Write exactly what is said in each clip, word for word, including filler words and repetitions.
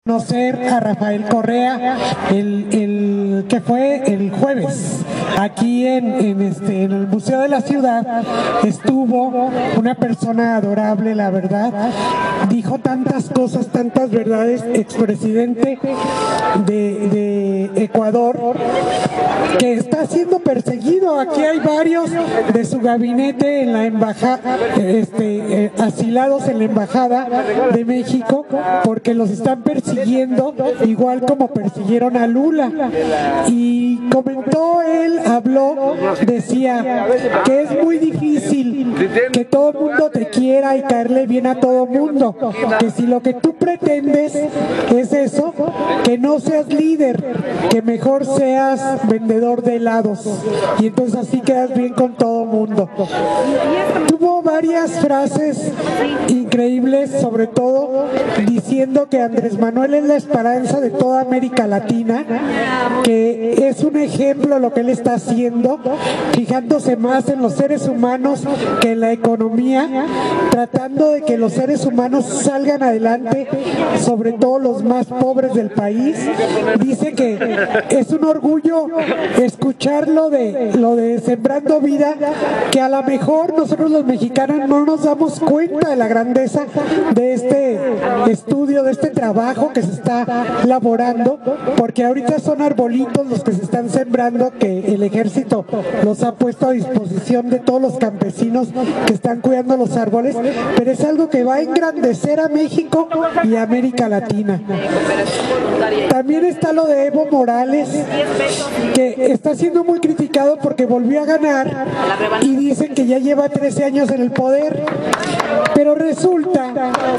Conocer a Rafael Correa el, el que fue el jueves aquí en, en, este, en el Museo de la Ciudad. Estuvo una persona adorable, la verdad, dijo tantas cosas, tantas verdades, expresidente de, de Ecuador, que está siendo perseguido. Aquí hay varios de su gabinete en la embajada, este, eh, asilados en la embajada de México, porque los están persiguiendo, igual como persiguieron a Lula. Y comentó él, habló, decía que es muy difícil que todo el mundo te quiera y caerle bien a todo el mundo, que si lo que tú pretendes es eso, que no seas líder, que mejor seas vendedor de helados, y entonces así quedas bien con todo el mundo. Tuvo varias frases increíbles, sobre todo diciendo que Andrés Manuel es la esperanza de toda América Latina, que es un ejemplo lo que él está haciendo, fijándose más en los seres humanos que en la economía, tratando de que los seres humanos salgan adelante, sobre todo los más pobres del país. Dice que es un orgullo escuchar lo de, lo de Sembrando Vida, que a lo mejor nosotros los mexicanos no nos damos cuenta de la grandeza de este estudio, de este trabajo que se está elaborando, porque ahorita son arbolitos los que se están sembrando, que el ejército los ha puesto a disposición de todos los campesinos que están cuidando los árboles, pero es algo que va a engrandecer a México y a América Latina. También está lo de Evo Morales, que está siendo muy criticado porque volvió a ganar y dicen que ya lleva trece años en el poder, pero resulta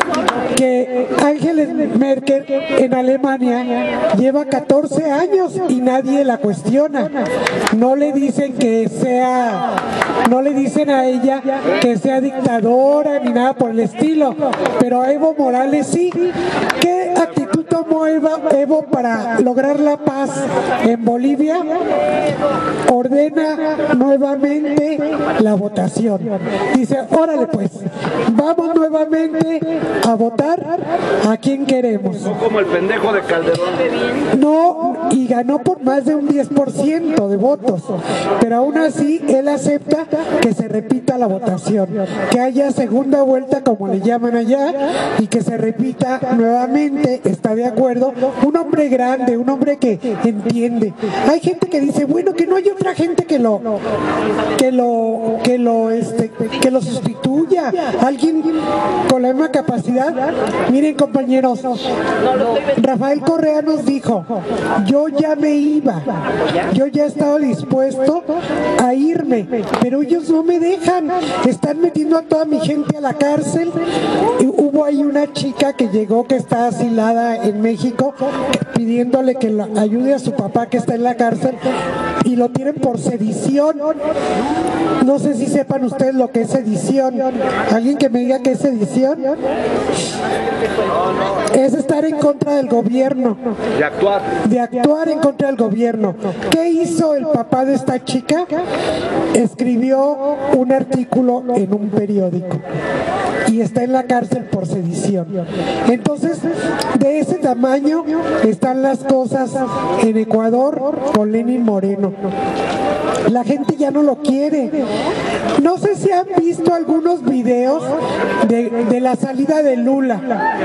que Angela Merkel en Alemania lleva catorce años y nadie la cuestiona. No le dicen que sea, no le dicen a ella que sea dictadora ni nada por el estilo, pero a Evo Morales sí. ¿Qué actitud tomó Evo para lograr la paz en Bolivia? Ordena nuevamente la votación. Dice, órale pues, vamos nuevamente a votar a quien queremos. No como el pendejo de Calderón. No, y ganó por más de un diez por ciento de votos, pero aún así él acepta que se repita la votación, que haya segunda vuelta, como le llaman allá, y que se repita nuevamente. Está de acuerdo, un hombre grande, un hombre que entiende. Hay gente que dice, bueno, que no hay otra gente que lo que lo que lo este que lo sustituya, alguien con la misma capacidad. Miren, compañeros, Rafael Correa nos dijo, yo ya me iba, yo ya estaba dispuesto a irme, pero ellos no me dejan, están metiendo a toda mi gente a la cárcel. Y hubo ahí una chica que llegó, que está asilada en México, pidiéndole que la ayude a su papá que está en la cárcel, y lo tienen por sedición. No sé si sepan ustedes lo que es sedición. ¿Alguien que me diga qué es sedición? Es estar en contra del gobierno. De actuar. De actuar en contra del gobierno. ¿Qué hizo el papá de esta chica? Escribió un artículo en un periódico y está en la cárcel por sedición. Entonces, de ese tamaño están las cosas en Ecuador con Lenín Moreno. La gente ya no lo quiere. No sé si han visto algunos videos de, de la salida de Lula.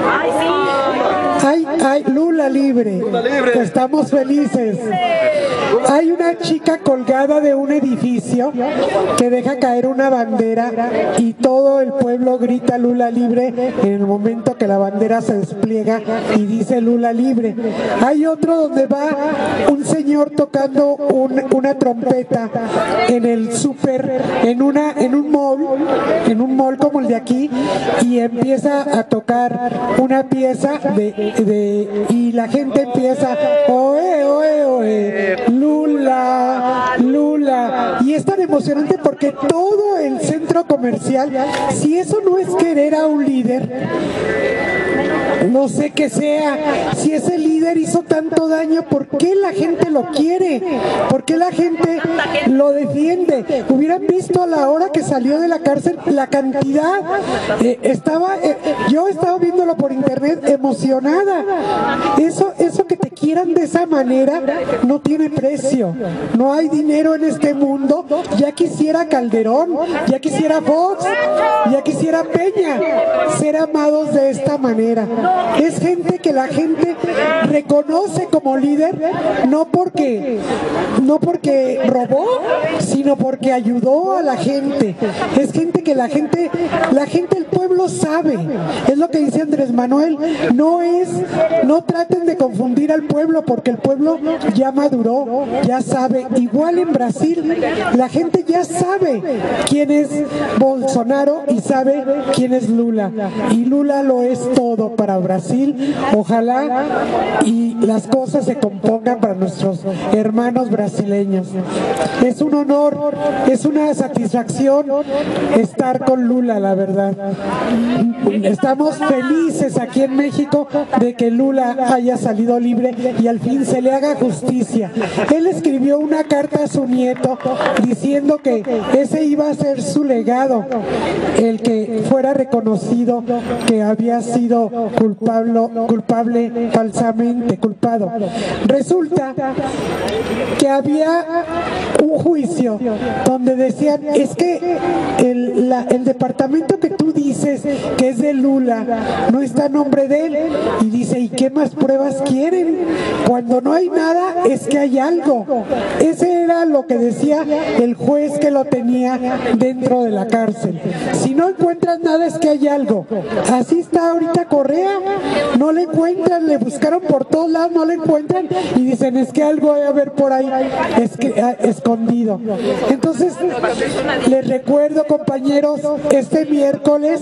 Hay, hay Lula libre. Lula libre. Estamos felices. Hay una chica colgada de un edificio que deja caer una bandera y todo el pueblo grita Lula libre en el momento que la bandera se despliega y dice Lula libre. Hay otro donde va un señor tocando un, una trompeta en el súper, en una en un mall, en un mall como el de aquí, y empieza a tocar una pieza de, de y la gente empieza oe oe oe Lula Lula, y es tan emocionante porque todo el centro comercial, si eso no es querer a un líder, no sé qué sea. Si ese líder hizo tanto daño, ¿por qué la gente lo quiere? ¿Por qué la gente lo defiende? Hubieran visto a la hora que salió de la cárcel la cantidad. Eh, estaba, eh, yo estaba viéndolo por internet emocionada. quieran de esa manera no tiene precio. No hay dinero en este mundo. Ya quisiera Calderón, ya quisiera Fox, ya quisiera Peña ser amados de esta manera. Es gente que la gente reconoce como líder, no porque, no porque robó, sino porque ayudó a la gente. Es gente que la gente, la gente, el pueblo sabe. Es lo que dice Andrés Manuel. No es, no traten de confundir al pueblo, porque el pueblo ya maduró, ya sabe. Igual en Brasil, la gente ya sabe quién es Bolsonaro y sabe quién es Lula. Y Lula lo es todo para Brasil. Ojalá y las cosas se compongan para nuestros hermanos brasileños. Es un honor, es una satisfacción estar con Lula, la verdad. Estamos felices aquí en México de que Lula haya salido libre y al fin se le haga justicia. Él escribió una carta a su nieto diciendo que ese iba a ser su legado, el que fuera reconocido que había sido culpable, culpable falsamente, culpado. Resulta que había un juicio donde decían, es que el, la, el departamento que tú dices que es de Lula no está a nombre de él, y dice, ¿y qué más pruebas quieren? Cuando no hay nada es que hay algo. Ese era lo que decía el juez que lo tenía dentro de la cárcel. Si no encuentras nada es que hay algo. Así está ahorita Correa, no le encuentran, le buscaron por todos lados, no le encuentran y dicen, es que algo debe haber por ahí es que, a, escondido. Entonces les recuerdo, compañeros, este miércoles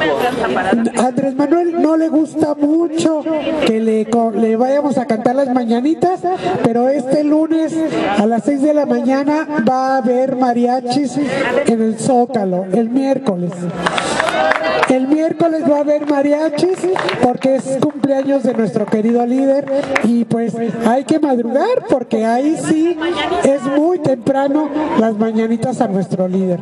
a Andrés Manuel no le gusta mucho que le, le vayamos a cantar las mañanitas, pero este lunes a las seis de la mañana va a haber mariachis en el Zócalo, el miércoles. El miércoles va a haber mariachis porque es cumpleaños de nuestro querido líder y pues hay que madrugar porque ahí sí es muy temprano las mañanitas a nuestro líder.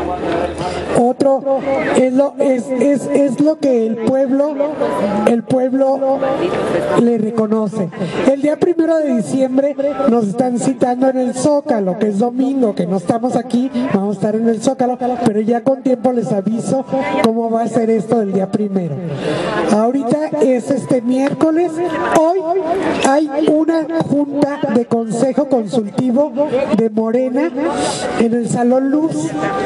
Otro es lo, es, es, es lo que el pueblo, el pueblo le reconoce. El día primero de diciembre nos están citando en el Zócalo, que es domingo, que no estamos aquí, vamos a estar en el Zócalo, pero ya con tiempo les aviso cómo va a ser esto del día primero. Ahorita es este miércoles. Hoy hay una junta de consejo consultivo de Morena en el Salón Luz.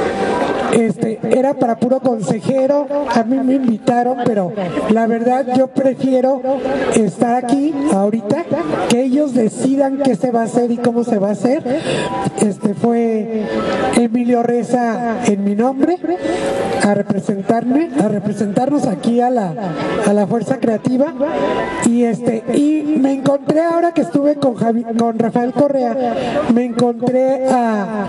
Este, era para puro consejero, a mí me invitaron, pero la verdad yo prefiero estar aquí ahorita, que ellos decidan qué se va a hacer y cómo se va a hacer. Este fue Emilio Reza en mi nombre a representarme, a representarnos aquí a la, a la Fuerza Creativa y este y me encontré ahora que estuve con Javi, con Rafael Correa, me encontré a,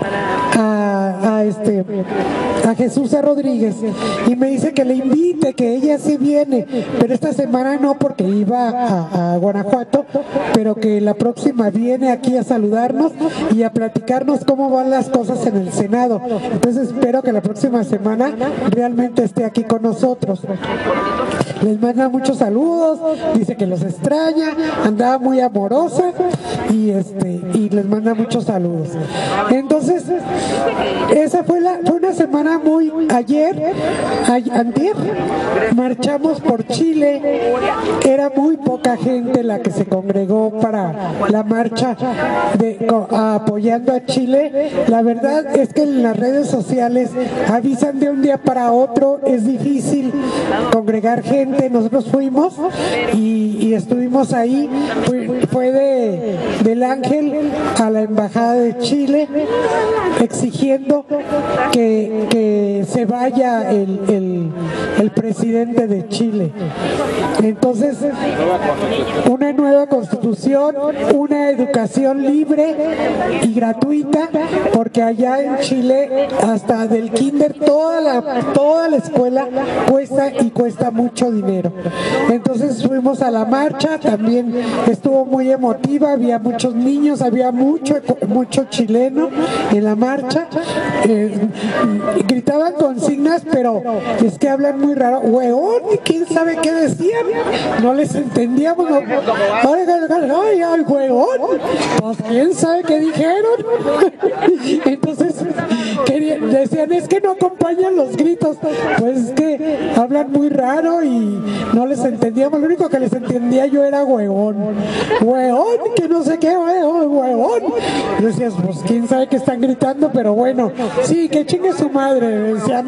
a, a este a Jesús Rodríguez y me dice que le invite, que ella sí viene, pero esta semana no porque iba a, a Guanajuato, pero que la próxima viene aquí a saludarnos y a platicarnos cómo van las cosas en el Senado. Entonces espero que la próxima semana realmente esté aquí con nosotros. Les manda muchos saludos, dice que los extraña, andaba muy amorosa y este y les manda muchos saludos. Entonces esa fue la fue una semana muy ayer, a, antier, marchamos por Chile, era muy poca gente la que se congregó para la marcha de, a, apoyando a Chile. La verdad es que en las redes sociales avisan de un día para otro, es difícil congregar gente. Nosotros fuimos y, y estuvimos ahí, fue, fue de, del Ángel a la Embajada de Chile exigiendo que, que se vaya el, el, el presidente de Chile. Entonces, una nueva constitución, una educación libre y gratuita, porque allá en Chile hasta del kinder toda la, toda la escuela cuesta y cuesta mucho dinero. Entonces fuimos a la marcha, también estuvo muy emotiva, había muchos niños, había mucho, mucho chileno en la marcha, eh, gritaban consignas, pero es que hablan muy raro, hueón, y quién sabe qué decían, no les entendíamos. No. Ahora ay, ay, huevón, pues quién sabe qué dijeron. Entonces querían, decían, es que no acompañan los gritos, pues es que hablan muy raro y no les entendíamos. Lo único que les entendía yo era huevón, huevón, que no sé qué, huevón, huevón. Y decías, pues quién sabe qué están gritando, pero bueno, sí, que chingue su madre, decía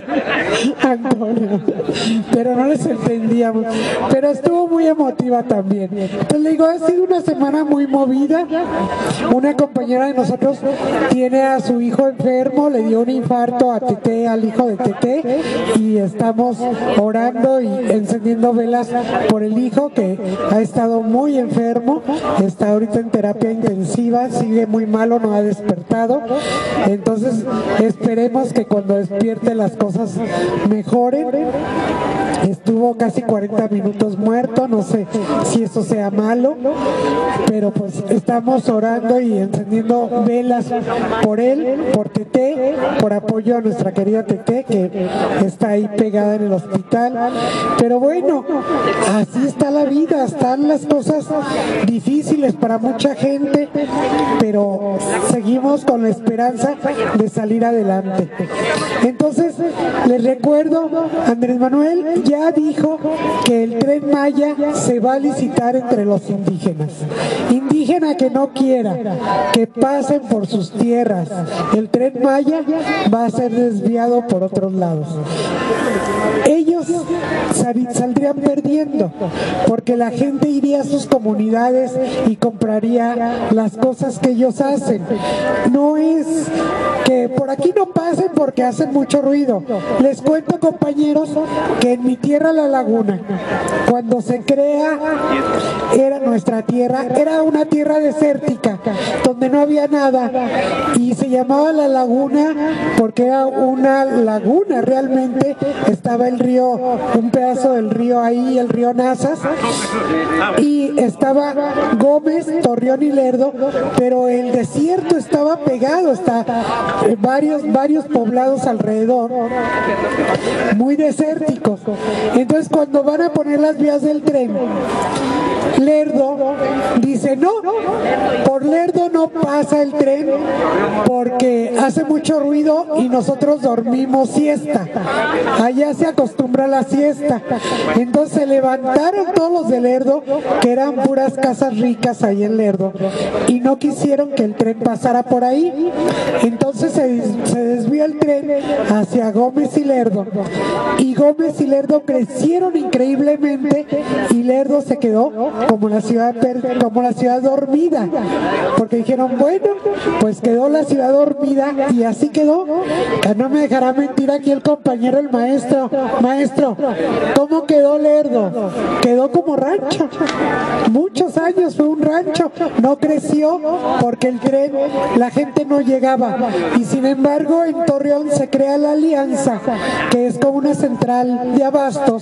Antonio, pero no les entendíamos, pero estuvo muy emotiva también. Entonces le digo, ha sido una semana muy movida. Una compañera de nosotros tiene a su hijo enfermo, le dio un infarto a Tete, al hijo de Tete, y estamos orando y encendiendo velas por el hijo que ha estado muy enfermo, está ahorita en terapia intensiva, sigue muy malo, no ha despertado. Entonces esperemos que cuando despierte las cosas mejoren. Estuvo casi cuarenta minutos muerto, no sé si eso sea malo, pero pues estamos orando y encendiendo velas por él, por Tete, por apoyo a nuestra querida Tete que está ahí pegada en el hospital. Pero bueno, así está la vida, están las cosas difíciles para mucha gente, pero seguimos con la esperanza de salir adelante. Entonces, les recuerdo, Andrés Manuel ya dijo que el Tren Maya se va a licitar entre los indígenas. Indígena que no quiera que pasen por sus tierras, el Tren Maya va a ser desviado por otros lados. Ellos saldrían perdiendo porque la gente iría a sus comunidades y compraría las cosas que ellos hacen. No es que por aquí no pasen porque hacen mucho ruido. Les cuento, compañeros, que en mi tierra, La Laguna, cuando se crea, era nuestra tierra, era una tierra desértica donde no había nada y se llamaba La Laguna porque era una laguna, realmente estaba el río, un pedazo del río ahí, el río Nazas, y estaba Gómez, Torreón y Lerdo, pero el desierto estaba pegado, está varios, varios poblados alrededor, muy desérticos. Entonces cuando van a poner las vías del tren, Lerdo dice, no, por Lerdo no pasa el tren porque hace mucho ruido y nosotros dormimos siesta. Allá se acostumbra a la siesta. Entonces se levantaron todos los de Lerdo, que eran puras casas ricas ahí en Lerdo, y no quisieron que el tren pasara por ahí. Entonces se, se desvió el tren hacia Gómez y Lerdo, y Gómez y Lerdo crecieron increíblemente y Lerdo se quedó como la ciudad como la ciudad dormida, porque dijeron, bueno, pues quedó la ciudad dormida y así quedó. No me dejará mentir aquí el compañero, el maestro. Maestro, ¿cómo quedó Lerdo? Quedó como rancho. Muchos años fue un rancho, no creció porque el tren, la gente no llegaba. Y sin embargo en Torreón se crea la Alianza, que es como una central de abastos,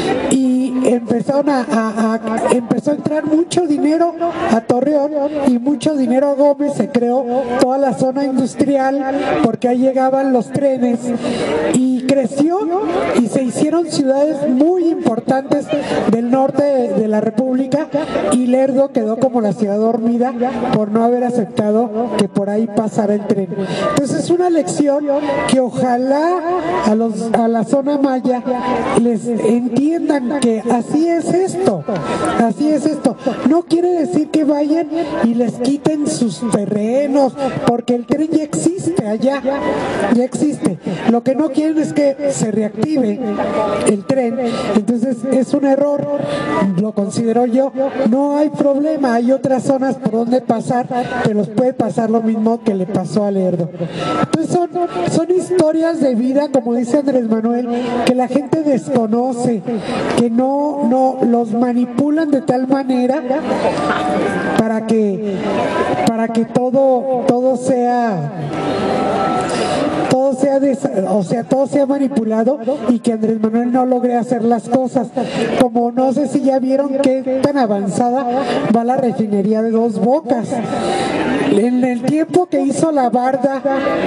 y empezaron a, a, a empezó a entrar mucho dinero a Torreón y mucho dinero a Gómez. Se creó toda la zona industrial porque ahí llegaban los trenes y creció y se hicieron ciudades muy importantes del norte de, de la República, y Lerdo quedó como la ciudad dormida por no haber aceptado que por ahí pasara el tren. Entonces es una lección que ojalá a, los, a la zona maya les entiendan que así es esto, así es esto. No quiere decir que vayan y les quiten sus terrenos, porque el tren ya existe allá, ya existe. Lo que no quieren es que se reactive el tren. Entonces es un error, lo considero yo. No hay problema, hay otras zonas por donde pasar, que los puede pasar lo mismo que le pasó a Lerdo. Entonces son, son historias de vida, como dice Andrés Manuel, que la gente desconoce, que no, no los manipulan de tal manera para que para que todo todo sea todo sea des, o sea, todo sea manipulado y que Andrés Manuel no logre hacer las cosas. Como no sé si ya vieron qué tan avanzada va la refinería de Dos Bocas. En el tiempo que hizo la barda,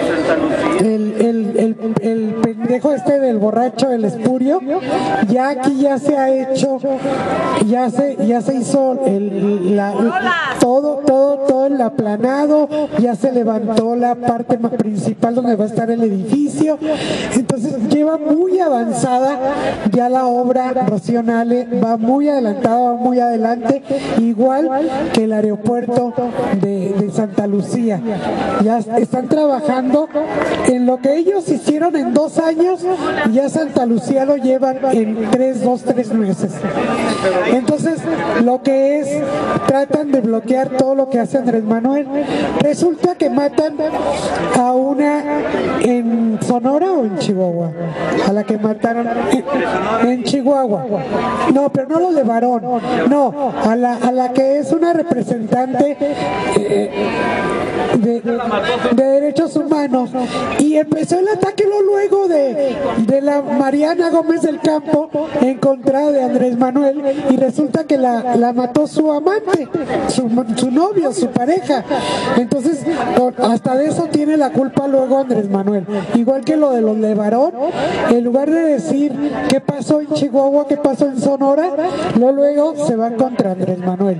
el, el, el, el pendejo este del borracho, el espurio, ya aquí ya se ha hecho, ya se, ya se hizo el, la, todo, todo, todo el aplanado, ya se levantó la parte más principal donde va a estar el edificio. Entonces lleva muy avanzada ya la obra. Rocío Nale va muy adelantada, va muy adelante, igual que el aeropuerto de, de Santa Lucía. Ya están trabajando en lo que ellos hicieron en dos años, ya Santa Lucía lo llevan en tres, dos, tres meses. Entonces, lo que es, tratan de bloquear todo lo que hace Andrés Manuel. Resulta que matan a una en Sonora o en Chihuahua, a la que mataron en, en Chihuahua. No, pero no lo de varón, no, a la, a la que es una representante eh, de, de derechos humanos, y empezó el ataque luego de, de la Mariana Gómez del Campo en contra de Andrés Manuel, y resulta que la, la mató su amante, su, su novio, su pareja. Entonces hasta de eso tiene la culpa luego Andrés Manuel, igual que lo de los de varón. En lugar de decir qué pasó en Chihuahua, qué pasó en Sonora, luego, luego se van contra Andrés Manuel.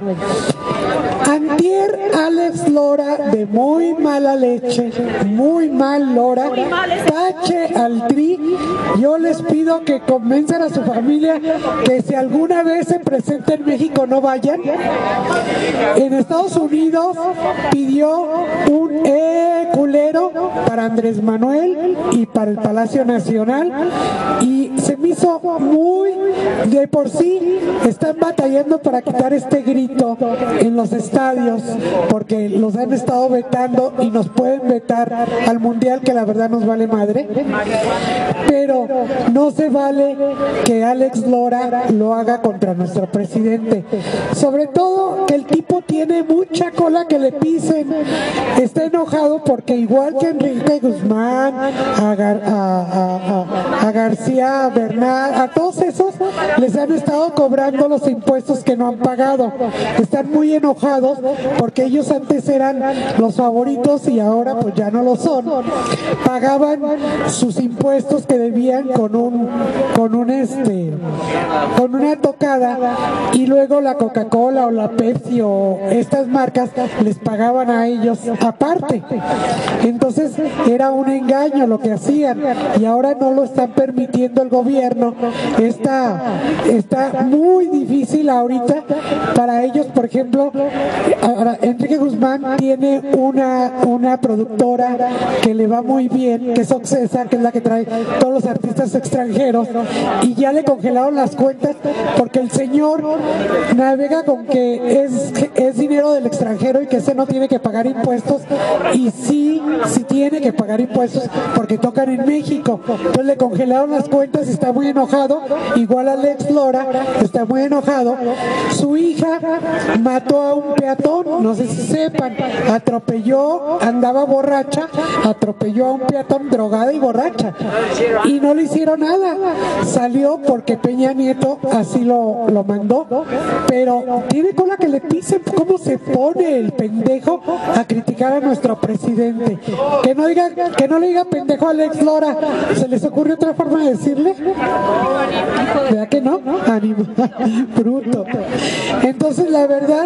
Antier, Alex Lora, de muy mala leche, muy mal Lora, tache al T R I. Yo les pido que convenzan a su familia que si alguna vez se presenta en México no vayan. En Estados Unidos pidió un eh, culero para Andrés Manuel y para el Palacio Nacional, y se me hizo muy, de por sí están batallando para quitar este grito en los estadios, porque los han estado vetando y nos pueden vetar al mundial, que la verdad nos vale madre, pero no se vale que Alex Lora lo haga contra nuestro presidente. Sobre todo que el tipo tiene mucha cola que le pisen, está enojado porque igual que Enrique Guzmán, a, Gar, a, a, a, a García Bernal, a todos esos les han estado cobrando los impuestos que no han pagado. Están muy enojados porque ellos antes eran los favoritos y ahora pues ya no lo son. Pagaban sus impuestos que debían con un con un este con una tocada, y luego la Coca-Cola o la Pepsi o estas marcas les pagaban a ellos aparte. Entonces era un engaño lo que hacían, y ahora no lo están permitiendo el gobierno. Está, está muy difícil ahorita para ellos. Por ejemplo, ahora Enrique Guzmán tiene una, una productora que le va muy bien, que es Oxesa, que es la que trae todos los artistas extranjeros, y ya le congelaron las cuentas porque el señor navega con que es, es dinero del extranjero y que ese no tiene que pagar impuestos, y sí, sí tiene que pagar impuestos porque tocan en México. Entonces le congelaron las cuentas y está muy enojado, igual Alex Lora está muy enojado. Su hija mató a un peatón, no sé si sepan, atropelló, andaba borracha, atropelló a un peatón drogada y borracha, y no le hicieron nada. Salió porque Peña Nieto así lo, lo mandó, pero tiene cola que le pisen. ¿Cómo se pone el pendejo a criticar a nuestro presidente? Que no diga, que no le diga pendejo a Alex Lora. ¿Se les ocurre otra forma de decirle? ¿Verdad que no? Ánimo, bruto. Entonces la verdad,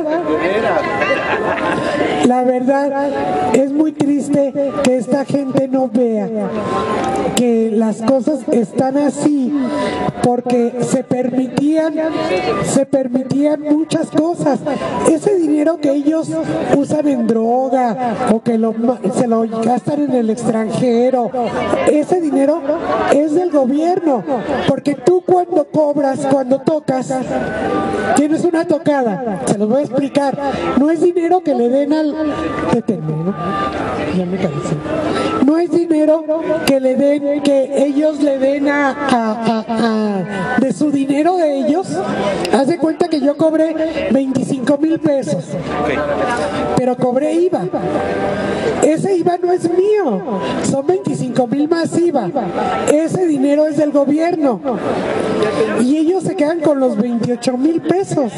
la verdad es muy triste que esta gente no vea que las cosas están así porque se permitían, se permitían muchas cosas. Ese dinero que ellos usan en droga o que lo, se lo gastan en el extranjero, ese dinero es del gobierno, porque tú cuando cobras, cuando tocas, tienes una tocada. Se los voy a explicar. No es dinero que le den al... Deténme, ¿no? Ya me cansé. No es dinero dinero que le den, que ellos le den a, a, a, a de su dinero de ellos. Haz de cuenta que yo cobré veinticinco mil pesos, pero cobré I V A. Ese I V A no es mío, son veinticinco mil más I V A. Ese dinero es del gobierno y ellos se quedan con los veintiocho mil pesos.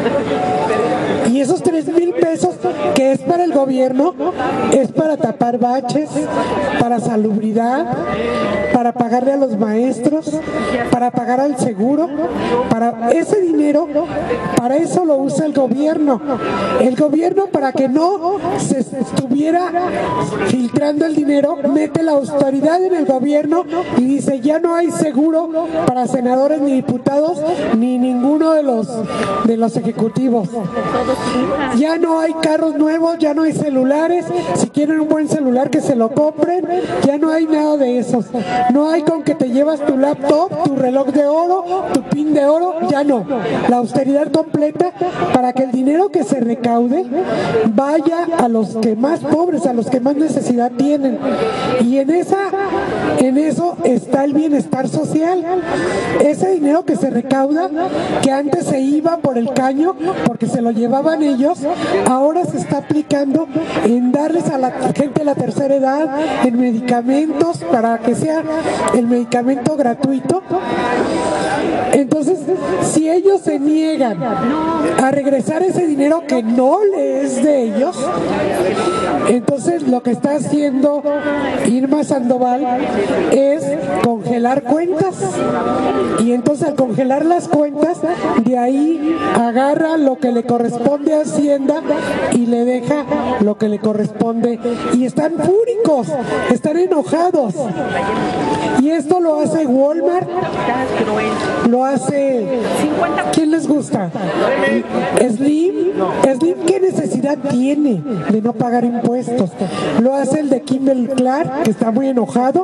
Y esos tres mil pesos que es para el gobierno es para tapar baches, para salubridad, para pagarle a los maestros, para pagar al seguro. Para ese dinero, para eso lo usa el gobierno. El gobierno, para que no se estuviera filtrando el dinero, mete la austeridad en el gobierno y dice: ya no hay seguro para senadores ni diputados ni ninguno de los de los ejecutivos. Ya no hay carros nuevos, ya no hay celulares. Si quieren un buen celular, que se lo compren. Ya no hay nada de eso. No hay con que te llevas tu laptop, tu reloj de oro, tu pin de oro. Ya no. La austeridad completa para que el dinero que se recaude vaya a los que más pobres, a los que más necesidad tienen. Y en esa, en eso está el bienestar social. Ese dinero que se recauda, que antes se iba por el caño porque se lo llevaban ellos, ahora se está aplicando en darles a la gente de la tercera edad, en medicamentos, para que sea el medicamento gratuito. Entonces, si ellos se niegan a regresar ese dinero que no le es de ellos, entonces lo que está haciendo Irma Sandoval es congelar cuentas. Y entonces, al congelar las cuentas, de ahí agarra lo que le corresponde a Hacienda y le deja lo que le corresponde. Y están fúricos, están enojados. Y esto lo hace Walmart, lo hace... ¿Quién les gusta? Slim. Slim, ¿qué necesidad tiene de no pagar impuestos? Lo hace el de Kimberly Clark, que está muy enojado,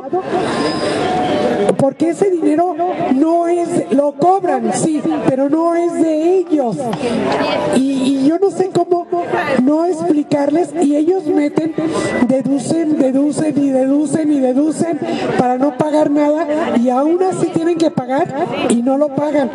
porque ese dinero no es, lo cobran, sí, pero no es de ellos. Y, y yo no sé cómo no explicarles, y ellos meten, deducen, deducen y deducen y deducen para no pagar nada, y aún así tienen que pagar y no lo pagan.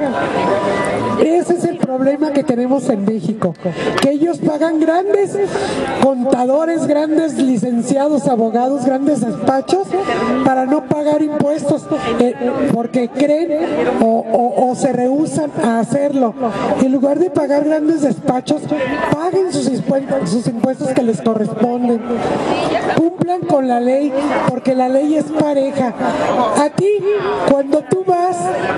Ese es el problema que tenemos en México, que ellos pagan grandes contadores, grandes licenciados, abogados, grandes despachos para no pagar impuestos, eh, porque creen o, o, o se rehúsan a hacerlo. En lugar de pagar grandes despachos, paguen sus impuestos, sus impuestos que les corresponden. Cumplan con la ley, porque la ley es pareja. A ti, cuando tú vas,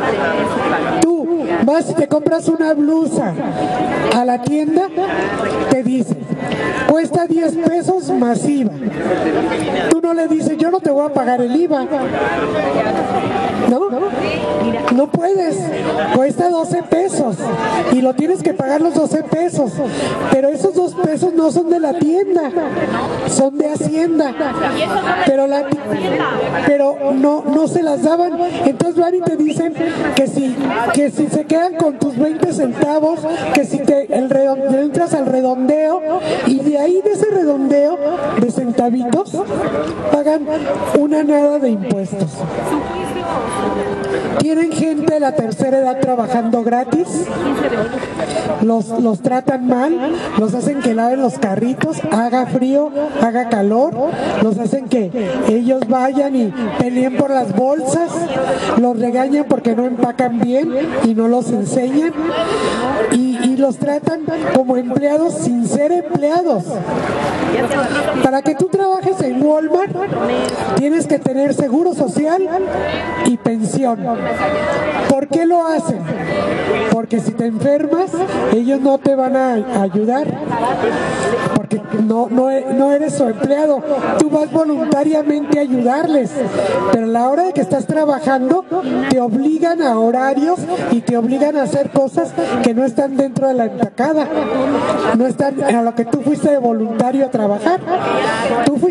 tú vas y te compras una blusa a la tienda, te dice: cuesta diez pesos más I V A. Tú no le dices: yo no te voy a pagar el I V A. No, no puedes. Cuesta doce pesos y lo tienes que pagar los doce pesos. Pero esos dos pesos no son de la tienda, son de Hacienda. Pero, la, pero no, no se las daban. Entonces van y te dicen que si, que si se quedan con tus veinte centavos, que si te el redondeo, entras al redondeo, y de ahí, de ese redondeo de centavitos, pagan una nada de impuestos. Tienen gente de la tercera edad trabajando gratis, los, los tratan mal, los hacen que laven los carritos, haga frío, haga calor, los hacen que ellos vayan y peleen por las bolsas, los regañan porque no empacan bien y no los enseñan, y, y los tratan como empleados sin ser empleados. Para que tú trabajes en Walmart, tienes que tener seguro social y pensión. ¿Por qué lo hacen? Porque si te enfermas, ellos no te van a ayudar, porque no, no, no eres su empleado. Tú vas voluntariamente a ayudarles, pero a la hora de que estás trabajando, te obligan a horarios y te obligan a hacer cosas que no están dentro de la empacada, no están a lo que tú fuiste de voluntario a trabajar. Tú fuiste de voluntario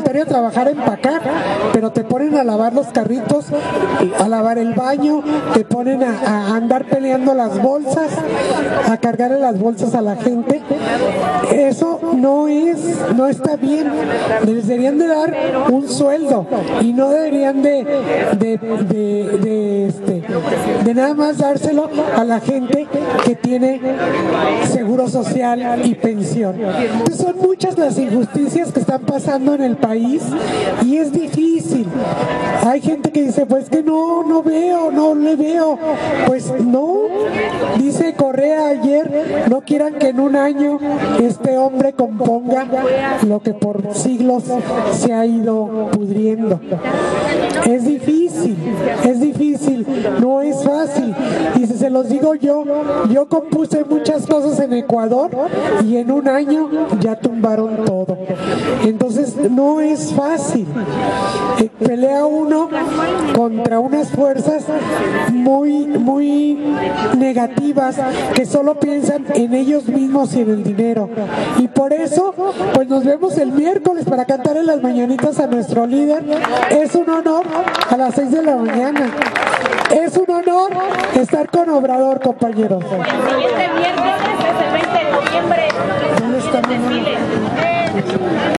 voluntario a trabajar a empacar, pero te ponen a lavar los carritos, a lavar el baño, te ponen a, a andar peleando las bolsas, a cargarle las bolsas a la gente. Eso no es, no está bien. Les deberían de dar un sueldo y no deberían de, de, de, de, este, de nada más dárselo a la gente que tiene seguro social y pensión. Entonces son muchas las injusticias que están pasando en el país y es difícil. Hay gente que dice, pues que no, no veo, no le veo. Pues no, dice Correa ayer, no quieran que en un año este hombre componga lo que por siglos se ha ido pudriendo. Es difícil, es difícil, no es fácil. Y si se los digo yo, yo compuse muchas cosas en Ecuador y en un año ya tumbaron todo. Entonces no es fácil. Eh, pelea uno contra unas fuerzas muy, muy negativas que solo piensan en ellos mismos y en el dinero. Y por eso, pues nos vemos el miércoles para cantar en las mañanitas a nuestro líder. Es un honor a las seis de la mañana. Es un honor estar con Obrador, compañeros. Este miércoles es el veinte de noviembre. ¿Dónde está mi mamá?